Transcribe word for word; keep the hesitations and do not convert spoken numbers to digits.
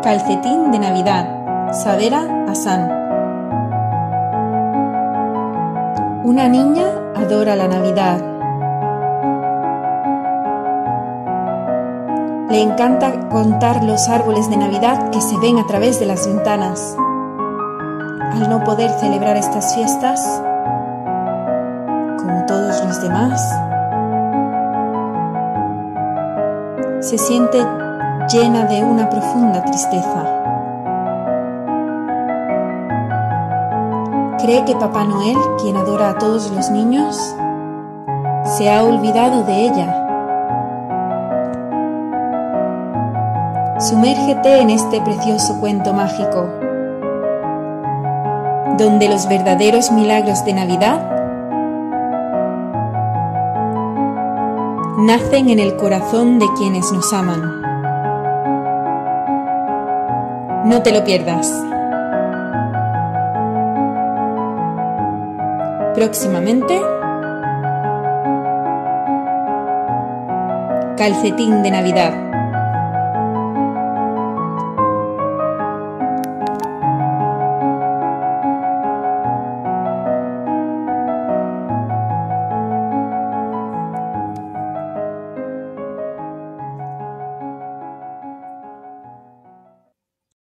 Calcetín de Navidad, Sabera Hassan. Una niña adora la Navidad. Le encanta contar los árboles de Navidad que se ven a través de las ventanas. Al no poder celebrar estas fiestas, como todos los demás, se siente llena de una profunda tristeza. Cree que Papá Noel, quien adora a todos los niños, se ha olvidado de ella. Sumérgete en este precioso cuento mágico, donde los verdaderos milagros de Navidad nacen en el corazón de quienes nos aman. No te lo pierdas. Próximamente, Calcetín de Navidad.